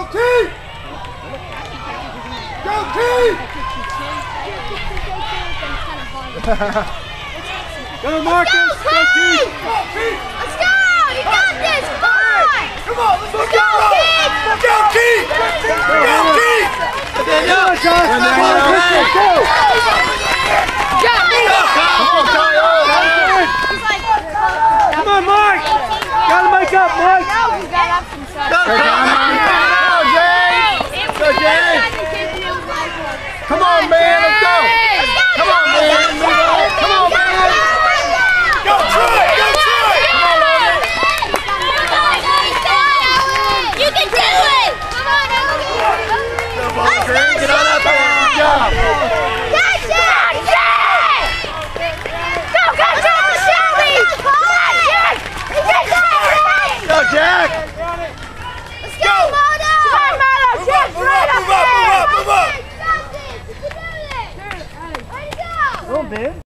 T! Go T! Go Marcus! Go T! Let's go! You got this! Come on! Come on, let's go! Go Keith! Go Keith! Go Keith! Go, Josh! Go! Come on, Mike! Gotta make up, Mike! Go, Jay! Come on, man, let's go! Come on, man! Come on, man! Go, Troy! Go, Troy! Come on, Logan! You can do it! Come on, let's go, Get on up there! Good job! Catch it! Go, Shelby! Go, Jack! Let's go, Moto! Come on, Moto! Jack's right up there! Move up! You can do it! Ready to go! Go, man.